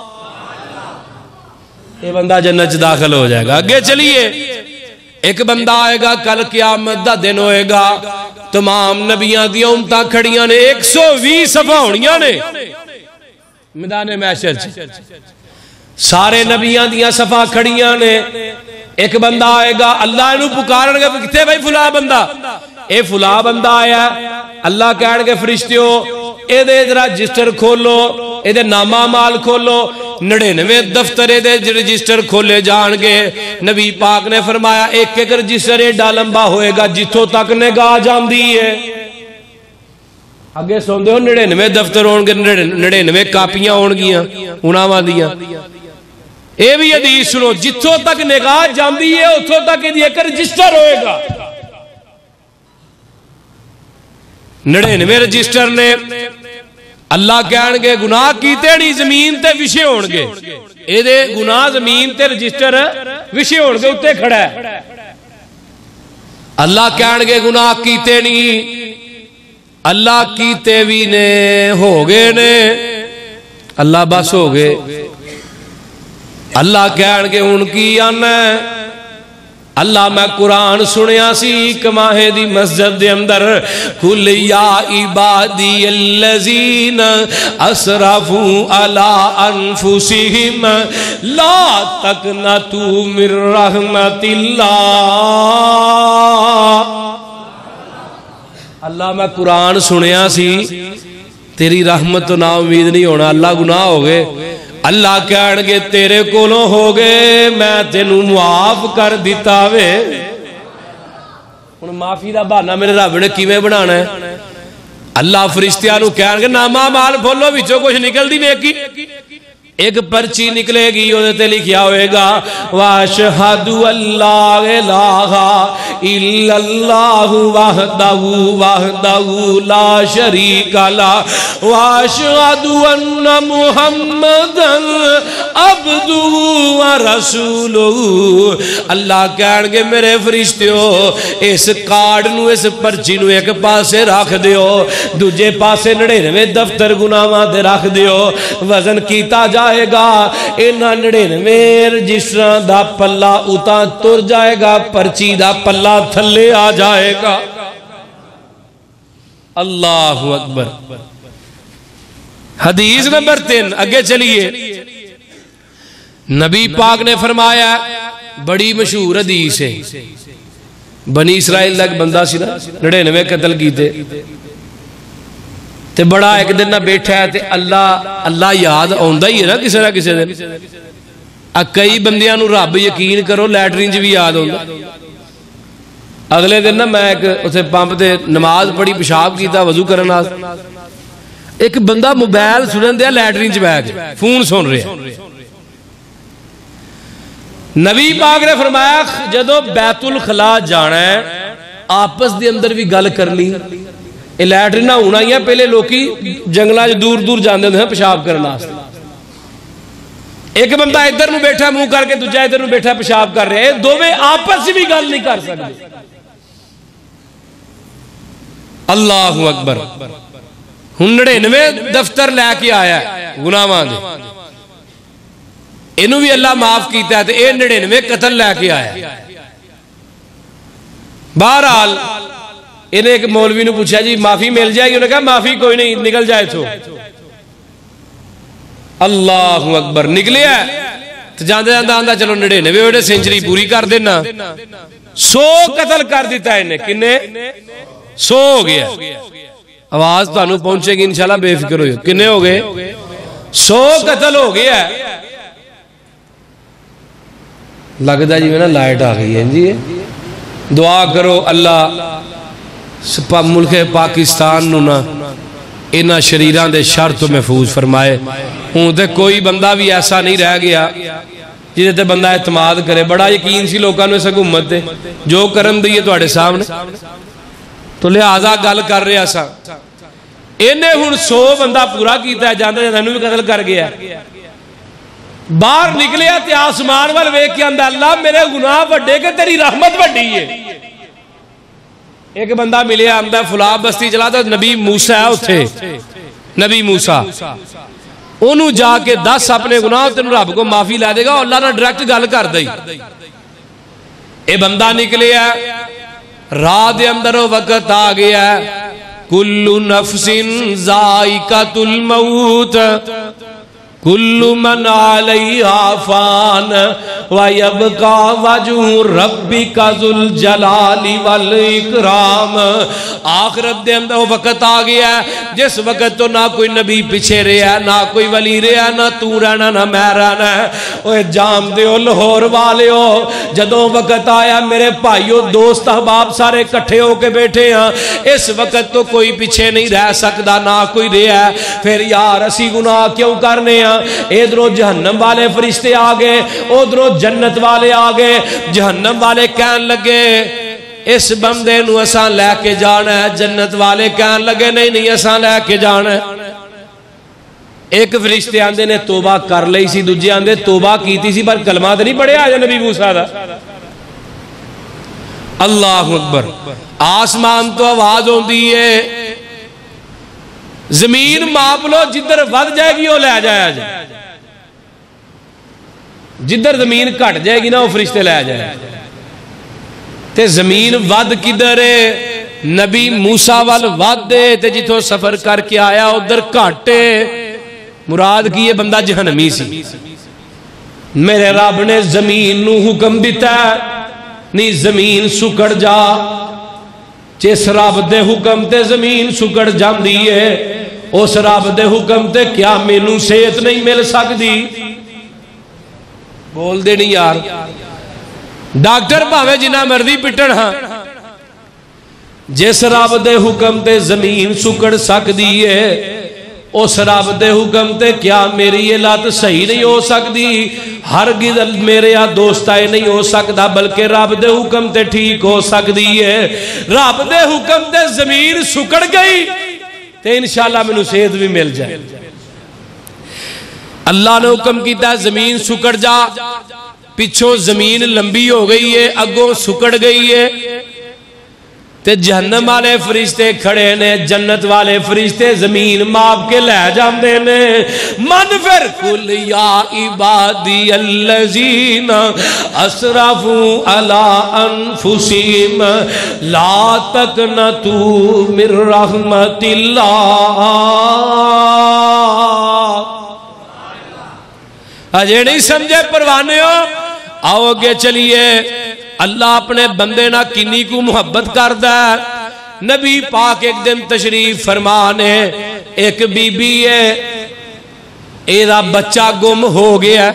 یہ بندہ جنت داخل ہو جائے گا. آگے چلیے ایک بندہ آئے گا کل قیامت دا دن ہوئے گا. تمام نبیاں دی امتاں کھڑیاں نے 120 صفحہ ہونیاں نے میدان محشر چ. سارے نبیاں دیاں صفحہ کھڑیاں نے. ایک بندہ آئے گا اللہ انہوں پکارن گے کتے بھائی فلاں بندہ اے فلاں بندہ آیا. اللہ کہن گے فرشتیو اے دے رجسٹر کھولو اے دے نامہ مال کھولو. 99 دفتر اے دے رجسٹر کھولے جان گے. نبی پاک نے فرمایا ایک ایک رجسٹر ایڈا لمبا ہوئے گا جتوں تک نگاہ جاندی ہے. آگے سوندے ہو 99 دفتر ہون گے 99 کاپیاں ہون گیاں انہاں دیاں. اے بھی حدیث سنو جتوں تک نگاہ جاندی ہے اتوں تک ایک رجسٹر ہوئے گا. 99 رجسٹر نے. اللہ کہن گے گناہ کیتے نہیں زمین تے وشے ہون گے. اے دے گناہ زمین تے رجسٹر وشے ہون گے اتے کھڑا ہے. اللہ کہن گے گناہ کیتے نہیں. اللہ کیتے بھی نے ہو گئے نے. اللہ بس ہو گئے. اللہ کہن گے ان کی آنا ہے اللہ میں قرآن سنیا سی کماہے دی مسجد دے اندر قل یا عبادی الذین اسرفوا علی انفسہم لا تقنطوا من رحمت اللہ. اللہ میں قرآن سنیا سی تیری رحمت تو نا امید نہیں ہونا. اللہ گناہ ہو گئے. اللہ کہن گے تیرے کولوں ہو گئے میں تینوں معاف کر دیتا وے. ہن معافی دا بہانہ میرے رب نے کیویں بنانا ہے؟ اللہ فرشتیاں نو کہن گے نامہ مال کھولو وچوں کچھ نکل دی نیکی. ایک پرچی نکلے گی وہ تے لکھیا ہوئے گا واشہد اللہ الہ الا اللہ وحدہ لا شریک لہ واشہد ان محمدا عبدہ ورسولہ. اللہ کہن گے میرے فرشتیو اس کارڈ نو اس پرچی نو ایک پاسے رکھ دیو دوجے پاسے 99 دفتر گناہاں دے رکھ دیو. وزن کیتا جائے گا انہاں 99 رجسٹراں دا پلہ اتا تر جائے گا پرچی دا پلہ تھلے آ جائے گا. اللہ اکبر. حدیث نمبر 3 اگے چلیے. نبی پاک نے فرمایا بڑی مشہور حدیث ہے. بنی اسرائیل دا ایک بندہ سی نا 99 قتل کیتے تے بڑا ایک دن نہ بیٹھا ہے تے اللہ یاد آندا ہی ہے نا کسے نہ کسے دن. کئی بندیاں نو رب یقین کرو لیٹرین چ بھی یاد آندا. اگلے دن نا میں ایک اتھے پمپ تے نماز پڑھی پیشاب کیتا وضو کرن واسطے ایک بندہ موبائل سنن دیا لیٹرین چ بیٹھ فون سن رہا. نبی پاک نے فرمایا جدو بیت الخلا جانا ہے آپس دے اندر بھی گل کرنی. لیٹرین ہونا ہی ہے پہلے لوکی جنگلہ دور دور جاندے ہیں پیشاب کرنا. ایک بندہ ادھر نو بیٹھا منہ کر کے دوجا ادھر نو بیٹھا پیشاب کر رہے ہیں دوویں آپس بھی گل نہیں کر سکتے. اللہ اکبر. 99 دفتر لے کے آیا ہے گناہاں دے انہوں بھی اللہ معاف کیتا ہے تے اے 99 قتل لے کے آیا ہے. بہرحال انہیں ایک مولوی نے پوچھا جی معافی مل جائے گی. انہوں نے کہا معافی کوئی نہیں نکل جائے تو. اللہ اکبر. نکلے ہے تو جاندے جاندے آندہ چلو 99 ویڈے سینچری پوری کر دینا. 100 قتل کر دیتا ہے انہیں. کنے 100 ہو گیا. آواز تو انہوں پہنچے گی انشاءاللہ بے فکر ہوئے. کنے ہو گئے 100 قتل ہو گیا ہے. لگتا جی میں نا لائٹ آ گئی ہے جی. دعا کرو اللہ ملک پاکستان نو نا انہاں شریران دے شر تو محفوظ فرمائے. ہوں تے کوئی بندہ بھی ایسا نہیں رہ گیا جیسے تے بندہ اعتماد کرے. بڑا یقین سی لوگوں نے اس حکومت تے جو کرن دیئے تواڈے سامنے تو لہذا گل کر رہے سا. انہیں ہن 100 بندہ پورا کیتا ہے جاندے جاندے بھی قتل کر گیا. باہر نکلیا تے آسمان وال ویکھ کے آندا اللہ میرے گناہ وڈے کہ تیری رحمت وڈی ہے. ایک بندہ ملے آمدہ فلاں بستی چلا تھا نبی موسیٰ ہے اتھے نبی موسیٰ انہوں جا کے 10 اپنے گناہ تنہوں رب کو معافی لے دے گا اور اللہ نے ڈریکٹ گل کر دی. اے بندہ نکلے ہے رات دے اندر وقت آ گیا ہے کل نفس ذائقۃ الموت کل من علیہا فان وَيَبْقَى وَجْهُ رَبِّكَ ذُو الْجَلَالِ وَالْإِكْرَامِ. آخرت دے اندر وہ وقت آ گیا ہے جس وقت تو نہ کوئی نبی پیچھے رہا ہے نہ کوئی ولی رہا نہ تو رہنا نہ میں رہنا ہے. اوہ جام دے ہو لاہور والے ہو جدوں وقت آیا میرے بھائیو دوست احباب سارے کٹھے ہو کے بیٹھے ہیں. اس وقت تو کوئی پیچھے نہیں رہ سکتا نہ کوئی رہا ہے. پھر یار اسی گناہ کیوں کرنے ہیں. ادھروں جہنم والے فرشتے آگے ادھروں جنت والے آگے. جہنم والے کہن لگے اس بندے نو اساں لے کے جانا ہے. جنت والے کہن لگے نہیں نہیں اساں لے کے جانا ہے. ایک فرشتے آندے نے توبہ کر لئی سی دوجے آندے توبہ کیتی سی پر کلمہ تے نہیں پڑھیا آج نبی موسیٰ دا. اللہ اکبر. آسمان تو آواز ہوندی ہے زمین ماپ لو جدھر ود جائے گی وہ لے جایا جائے. جدھر زمین کٹ جائے گی نا وہ فرشتے لے جائے. تے زمین ود کدھر ہے؟ نبی موسیٰ وال ود ہے تے جتوں سفر کر کے آیا ادھر گھاٹے، مراد کی یہ بندہ جہنمی سی۔ میرے رب نے زمین نو حکم دیتا ہے نہیں زمین سکڑ جا، جس رب دے حکم تے زمین سکڑ جاندی ہے اس رب دے حکم تے کیا مینوں صحت نہیں مل سکتی؟ بول دے نہیں یار، ڈاکٹر بھاوے جنہ مرضی پٹن ہاں، جس رب دے حکم تے زمین سکڑ سکتی ہے اس رب دے حکم تے کیا میری یہ لات صحیح نہیں ہو سکتی؟ ہرگز میرے دوستائے نہیں ہو سکتا، بلکہ رب دے حکم تے ٹھیک ہو سکتی ہے۔ رب دے حکم تے زمین سکڑ گئی تے انشاءاللہ میں نو صحت بھی مل جائے۔ اللہ نے حکم کیتا ہے زمین سکڑ جا، پچھو زمین لمبی ہو گئی ہے، اگوں سکڑ گئی ہے، تے جہنم والے فرشتے کھڑے نے، جنت والے فرشتے زمین ماپ کے لے جاندے نے۔ من فر کل یا عبادی الذین اسرفوا علی انفسہم لا تقنطوا من رحمت اللہ۔ اجے نہیں سمجھے پروانے ہو؟ آؤ گے چلیے، اللہ اپنے بندے نہ کنی کو محبت کردا ہے۔ نبی پاک ایک دن تشریف فرمانے، ایک بی بی ہے، ایدہ بچہ گم ہو گیا۔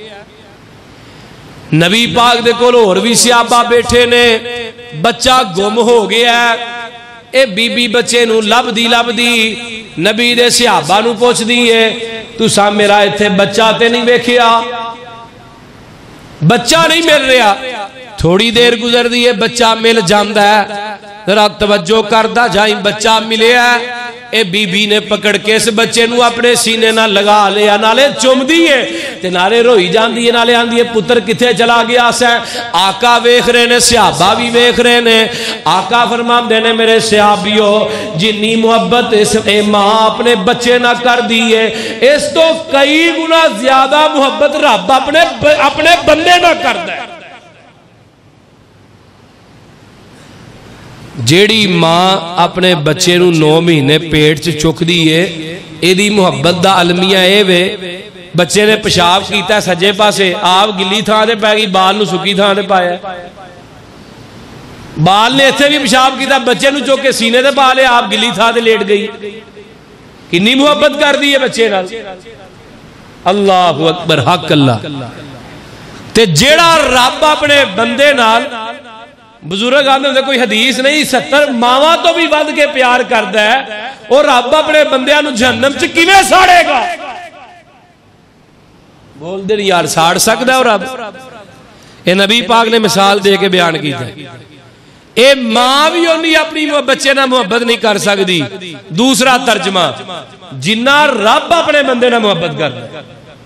نبی پاک دے کول اور بھی صحابہ بیٹھے نے، بچہ گم ہو گیا۔ اے بی بی بچے نو لب دی نبی دے صحابہ نو پوچھ دیئے تُسا میرا ایتھے بچہ تے نہیں ویکھیا؟ بچہ نہیں مل رہا۔ تھوڑی دیر گزر دیئے بچہ مل جاندہ ہے، ذرا توجہ کردہ جائیں بچہ ملے ہے۔ اے بی بی نے پکڑ کے اس بچے نو اپنے سینے نہ لگا لیا، نالے چوم دیئے تے نالے روئی جان دیئے، نالے آن دیئے پتر کتھے چلا گیا سا۔ آقا ویکھ رہے نے، صحابہ بھی ویکھ رہے نے۔ آقا فرمان دینے میرے صحابیوں، جنی محبت اس ماں اپنے بچے نہ کر دیئے، اس تو کئی گنا زیادہ محبت رب اپنے بندے نہ کر دے۔ جیڑی ماں اپنے بچے نو 9 مہینے پیٹ چ چک دیئے، ایدی محبت دا علمیہ اے وے، بچے نے پیشاب کیتا ہے سجے پاسے، آپ گلی تھاں دے پائے گی، بال نو سکی تھاں دے پایا، بال نے ایتھے بھی پیشاب کیتا، بچے نو چوک کے سینے دے پا لے، آپ گلی تھاں دے لیٹ گئی۔ کنی محبت کر دی ہے بچے نال۔ اللہ اکبر، حق اللہ۔ تے جیڑا رب اپنے بندے نال، بزرگ آدھے ہوندے کوئی حدیث نہیں، 70 ماواں تو بھی ود کے پیار کردا ہے، اور رب اپنے بندیاں نو جہنم چ کیویں ساڑے گا؟ بول دے یار، ساڑ سکدا ہے اور رب؟ اے نبی پاک نے مثال دے کے بیان کیتا ہے۔ اے ماں بھی ہونی اپنی بچے نہ محبت نہیں کر سکتی۔ دوسرا ترجمہ، جنہ رب اپنے بندے نہ محبت کردا ہے۔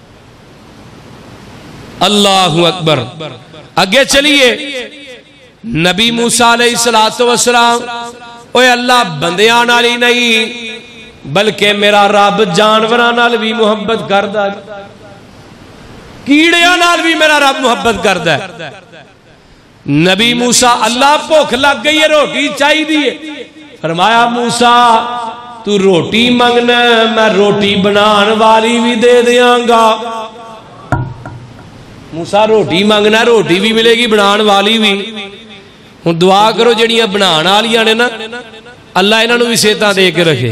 اللہ اکبر۔ اگے چلیے، نبی موسیٰ علیہ السلام، اوے اللہ بندیاں نالی نہیں بلکہ میرا رب جانوراں نال بھی محبت کردا ہے، کیڑیاں نال بھی میرا رب محبت کردا ہے۔ نبی موسیٰ، اللہ بھوک لگ گئی ہے، روٹی چاہی دیئے، فرمایا موسیٰ تو روٹی منگنا، میں روٹی بنان والی بھی دے دیاں گا۔ موسیٰ روٹی منگنا، روٹی بھی ملے گی، بنان والی بھی۔ ہن دعا کرو جڑیاں بنان والیاں نے نا، اللہ انہاں نو بھی صحتاں دے کے رکھے۔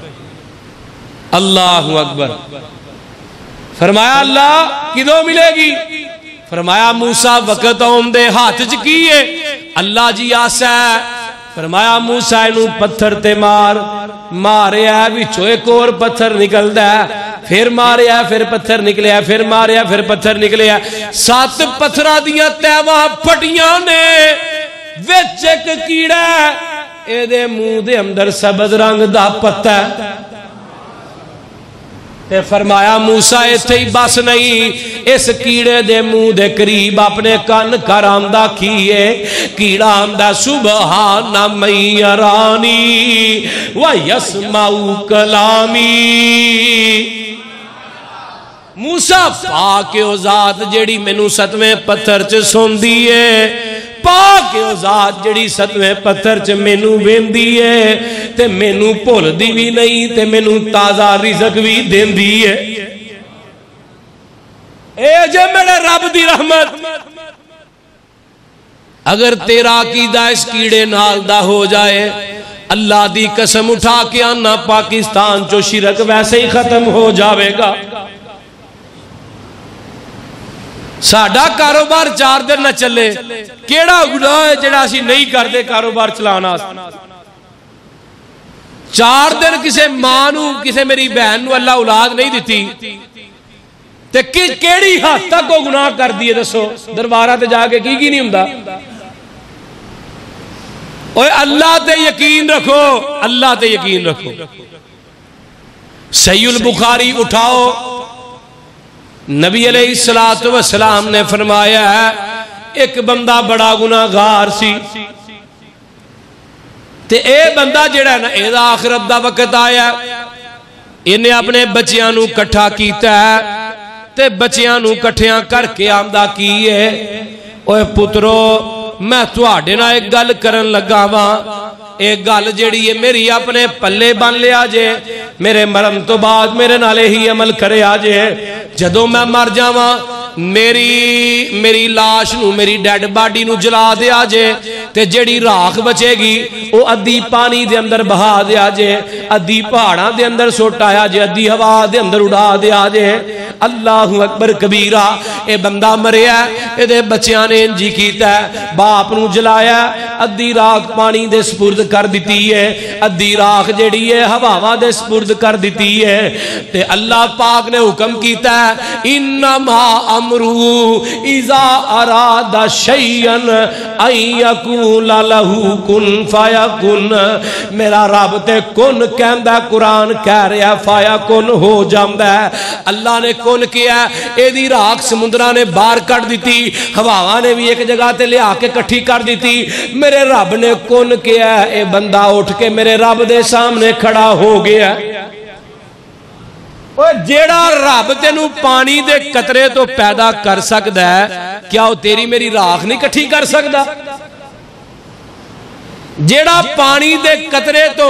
اللہ اکبر۔ فرمایا اللہ کدوں ملے گی؟ فرمایا موسیٰ وقت آمدے ہاتھ چ کیے، اللہ جی آسا ہے۔ فرمایا موسیٰ انہوں پتھر تے مارے ہے، وچوں ایک اور پتھر نکل دا ہے، پھر مارے ہے، پھر پتھر نکلے ہے، پھر مارے ہے، پھر پتھر نکلے ہے۔ 7 پتھرہ دیاں تیواں پھٹیاں نے، وچ ایک کیڑا ہے، اے دے منہ دے اندر سبز رنگ دا پتہ ہے۔ تے فرمایا موسیٰ ایتھے ہی بس نہیں، اس کیڑے دے منہ دے قریب اپنے کان کرامدہ کیے۔ کیڑا آمدہ سبحان من یرانی ویسمع کلامی۔ موسیٰ پاک او ذات جیڑی مینوں 7ویں پتھر چ سن دیئے، پاک او ذات جڑی ستویں پتھر چ مینوں ویندی ہے تے مینوں بھولدی بھی نہیں تے مینوں تازہ رزق بھی دیندی ہے اے جے میرے رب دی رحمت اگر تیرا عقیدہ اس کیڑے نال دا ہو جائے اللہ دی قسم اٹھا کے آنا پاکستان چو شرک ویسے ہی ختم ہو جاوے گا ساڈا کاروبار 4 دن نہ چلے کیڑا گناہ ہے جڑا اسی نہیں کردے کاروبار چلانا 4 دن کسے ماں نو کسے میری بہن نو اللہ اولاد نہیں دیتی تے کیڑی حد تک وہ گناہ کر دیے دسو دربارہ تے جا کے کی نہیں ہوندا اوے اللہ تے یقین رکھو اللہ تے یقین رکھو صحیح البخاری اٹھاؤ نبی علیہ السلام نے فرمایا ہے ایک بندہ بڑا گناہگار سی تے اے بندہ جڑا ہے نا اے دا آخرت دا وقت آیا انہیں اپنے بچیاں نو کٹھا کیتا ہے تے بچیاں نو کٹھیاں کر کے آمدہ کیے اوے پترو میں تواڈے نال ایک گل کرن لگا واں ایک گل جیڑی ہے میری اپنے پلے بن لیا جے میرے مرن تو بعد میرے نالے ہی عمل کرے آجے جدوں میں مر جاواں میری لاش نو میری ڈیڈ باڈی نو جلا دے آجے تے جیڑی راکھ بچے گی او ادھی پانی دے اندر بہا دے آجے ادھی پہاڑاں دے اندر سوٹایا جے ادھی ہوا دے اندر اڑا دے آجے اللہ اکبر کبیرہ اے بندہ مریا اے دے بچیاں نے انجی کیتا ہے باپ نو جلایا ادھی راکھ پانی دے سپرد کر دیتی ہے ادھی راکھ جیڑی ہے ہوا دے سپرد کر دیتی ہے تے اللہ پاک نے حکم کیتا ہے انما امرو اذا اراد شیئا ان یکون لہ کن فیکن میرا رب تے کن کہندا قرآن کہہ رہا فیکن ہو جاندا ہے اللہ نے کن کیا اے دی راکھ سمندراں نے باہر کٹ دیتی ہواواں نے بھی ایک جگہ تے لے آ کے کٹھی کر دیتی میرے رب نے کن کیا اے بندہ اٹھ کے میرے رب دے سامنے کھڑا ہو گیا جیڑا رب تینوں پانی دے قطرے تو پیدا کر سکتا ہے کیا وہ تیری میری راکھ نہیں کٹھی کر سکتا جیڑا پانی دے قطرے تو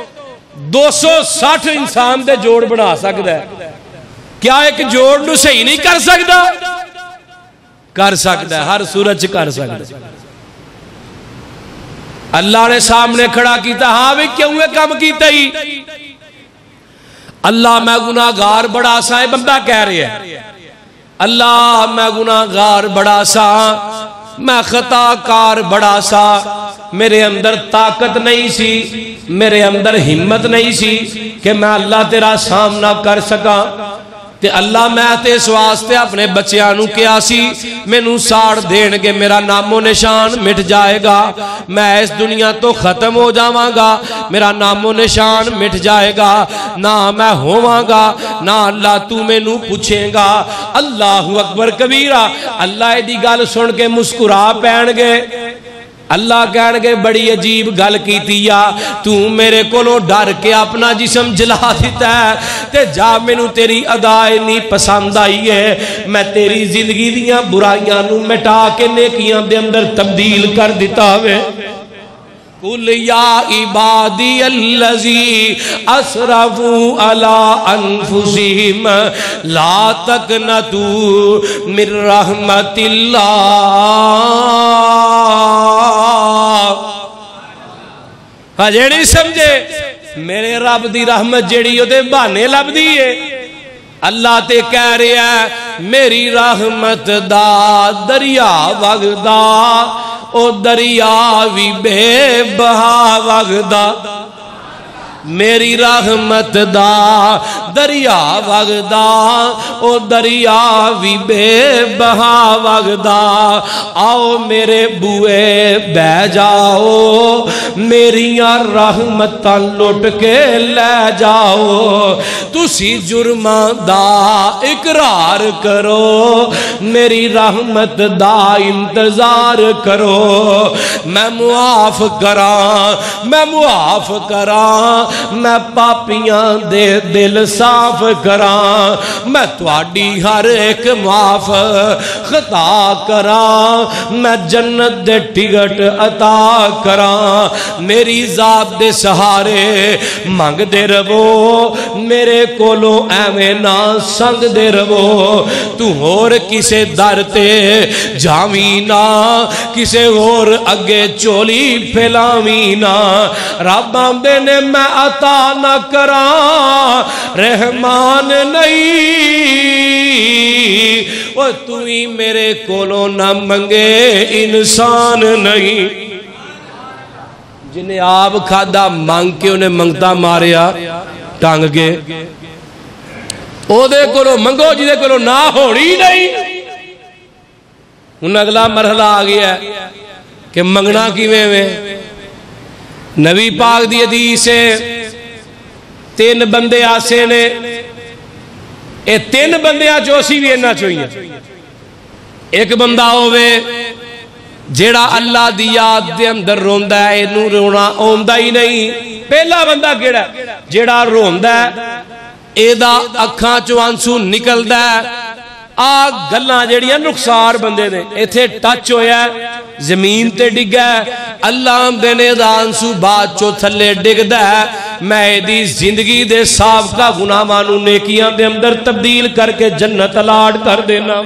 260 انسان دے جوڑ بنا سکتا ہے کیا ایک جوڑ نو صحیح نہیں کر سکتا کر سکتا ہے ہر صورت کر سکتا ہے اللہ نے سامنے کھڑا کیتا ہاں بھی کیوں ہے کام کیتا ہی اللہ میں گناہگار بڑا سا ہے بندہ کہہ رہے ہیں اللہ میں گناہگار بڑا سا میں خطا کار بڑا سا میرے اندر طاقت نہیں سی میرے اندر ہمت نہیں سی کہ میں اللہ تیرا سامنا کر سکا تے اللہ میں تے اس واسطے اپنے بچیاں نو کیا سی میں نو ساڑ دین گے میرا نام و نشان مٹ جائے گا میں اس دنیا تو ختم ہو جاواں گا میرا نام و نشان مٹ جائے گا نہ میں ہوواں گا نہ اللہ تو میں نو پوچھیں گا اللہ اکبر کبیرہ اللہ دی گل سن کے مسکرا پین گے اللہ کہنے گے بڑی عجیب گل کی تیا تو میرے کولوں ڈر کے اپنا جسم جلا دیتا ہے تے جا مینوں تیری ادائے نہیں پسند آئی ہے میں تیری زندگی دیاں برائیاں نو مٹا کے نیکیاں دے اندر تبدیل کر دیتا ہوئے قل یا عبادی الذی اسرفوا علی انفسہم لا تقنطوا من رحمت اللہ ہجے نہیں سمجھے میرے رب دی رحمت جیڑی دے بہانے لب دی ہے اللہ تے کہہ رہا ہے میری رحمت دا دریا وگدا او دریا وی بے بہا وگدا میری رحمت دا دریا وگدا او دریا وی بے بہا وگدا آؤ میرے بوئے بہ جاؤ میریاں رحمتاں لٹ کے لے جاؤ تسی جرماں دا اقرار کرو میری رحمت دا انتظار کرو میں معاف کراں میں پاپیاں دے دل صاف کراں میں تواڈی ہر ایک معاف خطا کراں میں جنت دے ٹکٹ عطا کراں میری ذات دے سہارے منگ دے رہو میرے کولو ایویں نہ سنگ دے رہو تو اور کسے در تے جاویں نہ کسے اور اگے چولی پھیلاویں نہ رب آندے نے میں عطا نہ کراں رحمان نہیں وہ تو ہی میرے کولو نہ منگے انسان نہیں جنہیں آپ کھادا مانگ کے انہیں منگتا ماریا ٹانگ کے او دے کولو منگو جدے کولو نہ ہونی نہیں انہیں اگلا مرحلہ آگیا ہے کہ منگنا کیویں میں نبی پاک دی حدیث ہے 3 بندے آسے نے اے 3 بندیاں چوسی بھی انہا چوئیے ایک بندہ ہوئے جیڑا اللہ دی یاد دے اندر روندہ ہے انہوں رونا اوندہ ہی نہیں پہلا بندہ کیڑا جیڑا روندہ ہے ایدہ اکھاں چو آنسو نکل دا ہے آگ گلنا جیڑیاں نقصار بندے دے ایتھے ٹچ ہویا ہے زمین تے ڈگا ہے اللہ ہم دینے دا آنسو بات چو تھلے ڈگ دا ہے میں دی زندگی دے صاف کا گناہ مانو نیکیاں دے اندر تبدیل کر کے جنت الاٹ کر دینا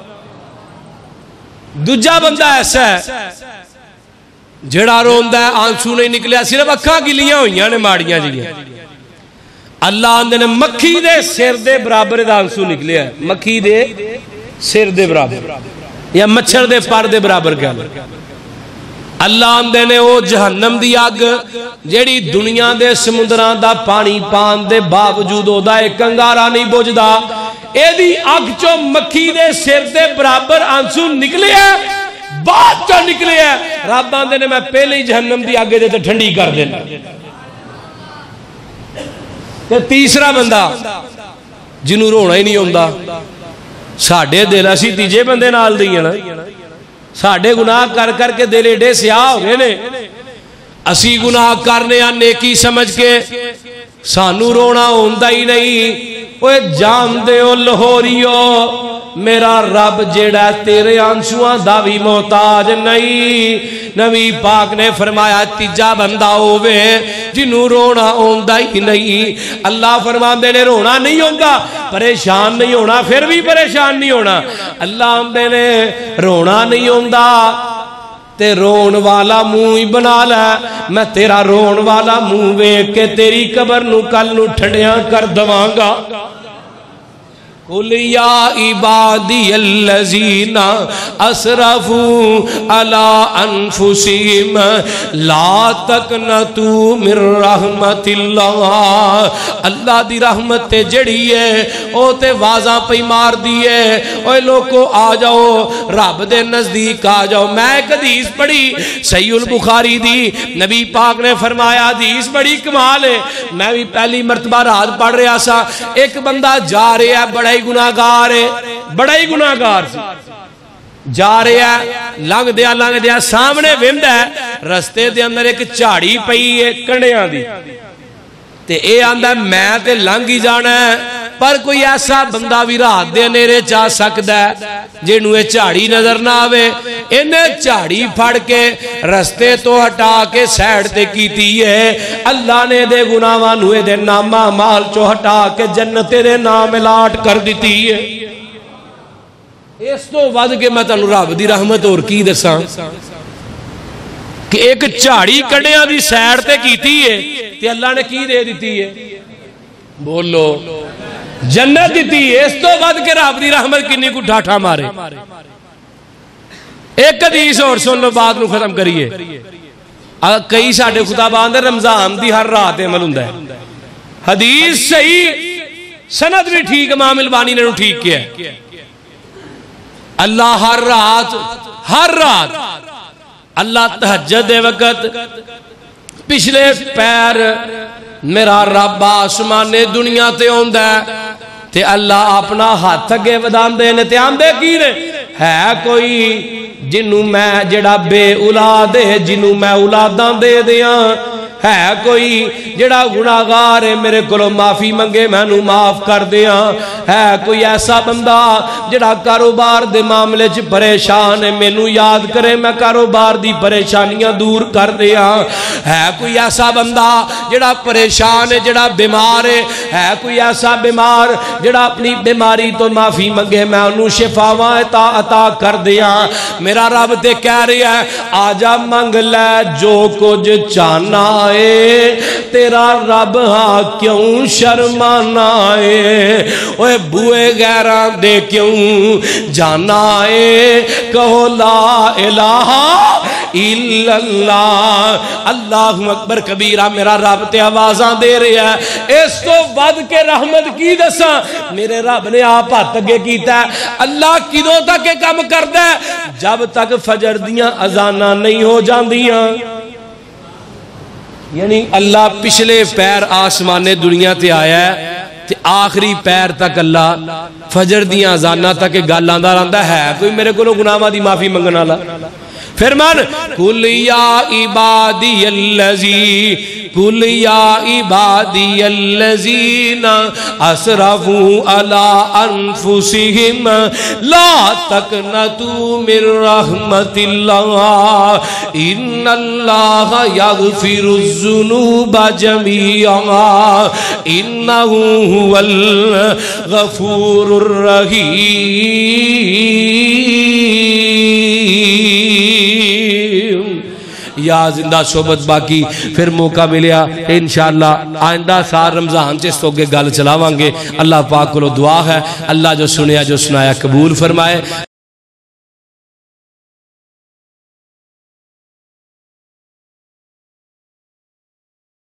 دوجہ بندہ ایسا ہے جڑا روندہ ہے آنسو نہیں نکلیا صرف اکھاں گلیاں ہوئیاں نے ماڑیاں جگہ اللہ اندھے نے مکھی دے سر دے برابر دا آنسو نکلیا ہے مکھی دے سر دے برابر یا مچھر دے پر دے برابر کیا اللہ اندھے نے وہ جہنم دی آگ جیڑی دنیا دے سمندران دا پانی پان دے باوجود ہو دا ایک انگارہ نہیں بوجھ دا اے دی آگ چو مکھی دے سر دے برابر آنسو نکلے ہیں بات چو نکلے ہیں رب اندھے نے میں پہلے ہی جہنم دی آگے دے تے ٹھنڈی کر دینا تیسرا بندہ جنہوں رونا ہی نہیں ہوندہ ساڑھے دل اسی تیجے بندے نال دیئے نا ساڑھے گناہ کر کر کے دل ایڈے سیاہ ہو گئے نے اسی گناہ کرنے یا نیکی سمجھ کے سانو رونا ہوندہ ہی نہیں وہ جان دے او لہوریو میرا رب جیڑا تیرے آنسوان داوی محتاج نہیں نبی پاک نے فرمایا تیجا بندہ ہوئے جنہوں رونا ہوندہ ہی نہیں اللہ فرماندے نے رونا نہیں ہوندہ پریشان نہیں ہونا پھر بھی پریشان نہیں ہونا اللہ ہمیں نے رونا نہیں ہوندہ تے رون والا منہ ہی بنا لے میں تیرا رون والا منہ ویکھ کے تیری قبر نو کل نو ٹھڑیاں کر دوانگا قُلْ يَا عِبَادِيَ الَّذِينَ أَسْرَفُوا عَلَىٰ أَنفُسِهِمْ لَا تَقْنَطُوا مِن رَحْمَتِ اللَّهِ اللہ دی رحمت تے جڑی ہے او تے واضح پہ مار دیئے اوے لوگو آ جاؤ رب دے نزدیک آ جاؤ میں ایک حدیث پڑھی صحیح البخاری دی نبی پاک نے فرمایا حدیث بڑی کمال ہے میں بھی پہلی مرتبہ رات پڑھ رہا سا ایک بندہ جا رہا ہے بڑا گناہگار ہے بڑا ہی گناہگار جا رہا ہے لنگ دیا سامنے وند ہے رستے دے اندر ایک چاڑی پئی ہے کنڈیاں دی تے اے آندہ میں تے لنگ ہی جانا ہے پر کوئی ایسا بندہ بھی رات دے نیرے چاہ سکتا ہے جنہوں چاڑی نظر نہ آوے انہیں چاڑی پھڑ کے رستے تو ہٹا کے سیڑ تے کیتی ہے اللہ نے دے گناہوان ہوئے دے نامہ مال چو ہٹا کے جنت دے نام الاٹ کر دیتی ہے اس تو ود کے میں تنو رب دی رحمت اور کی دساں کہ ایک چاڑی کڑیاں دی سیڑ تے کیتی ہے تے اللہ نے کی دے دیتی ہے بولو جنت دیتی ہے اس تو بعد کے رب دی رحمت کنی کو ڈھاٹھا مارے ایک حدیث اور سن لو بات نو ختم کریے کئی ساڑھے خدا باندر رمضان دی ہر رات عمل ہندہ ہے حدیث صحیح سند بھی ٹھیک امام البانی نے ٹھیک کیا ہے اللہ ہر رات اللہ تہجد دے وقت پچھلے پیر میرا رب آسمان دنیا تے ہوندہ تے اللہ اپنا ہاتھ اگے ودان دے نے تے آندے کی نے ہے کوئی جنہوں میں جڑا بے اولاد ہے جنہوں میں اولاداں دے دیاں ہے کوئی جڑا گناہگار ہے میرے کولو معافی منگے میں نو معاف کر دیاں؟ ہے کوئی ایسا بندہ جڑا کاروبار دے معاملے چ پریشان ہے مینوں یاد کرے میں کاروبار دی پریشانیاں دور کر دیاں؟ ہے کوئی ایسا بندہ جڑا پریشان ہے جڑا بیمار ہے کوئی ایسا بیمار جڑا اپنی بیماری تو معافی منگے میں انہوں شفاواں عطا کر دیاں؟ میرا رب تے کہہ رہا ہے آجا منگ لے جو کچھ چاہنا ہے تیرا رب ہاں کیوں شرمانا ہے؟ اوے بوئے غیران دے کیوں جانا ہے؟ کہو لا الہ الا اللہ، اللہ اکبر کبیرہ۔ میرا رب تے آوازاں دے رہا ہے اس تو ود کے رحمت کی دساں میرے رب نے آپ ہاتھ اگے کیتا ہے۔ اللہ کدوں تک یہ کام کردا ہے؟ جب تک فجر دیاں اذاناں نہیں ہو جاندیاں، یعنی اللہ پچھلے پیر آسمان دنیا تے آیا ہے تے آخری پیر تک اللہ فجر دیاں اذاناں تک گل آندا رہندا ہے۔ کوئی میرے کولوں گناہاں دی معافی منگن والا؟ فرمان قل یا عبادی الذی قل یا عبادی الذین اسرفوا علی انفسہم لا تقنطوا من رحمت اللہ ان اللہ یغفر الذنوب جميعا انہ هو الغفور الرحیم۔ یا زندہ صحبت باقی پھر موقع ملیا انشاءاللہ آئندہ سال رمضان سے اس تو گل چلاوانگے۔ اللہ پاک کو دعا ہے اللہ جو سنیا جو سنایا قبول فرمائے۔